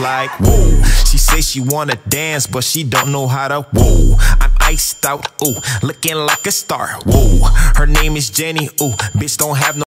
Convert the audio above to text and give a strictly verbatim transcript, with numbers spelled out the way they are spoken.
like, whoa. She say she wanna dance, but she don't know how to, whoa. I'm iced out, ooh, looking like a star, whoa. Her name is Jenny, ooh, bitch don't have no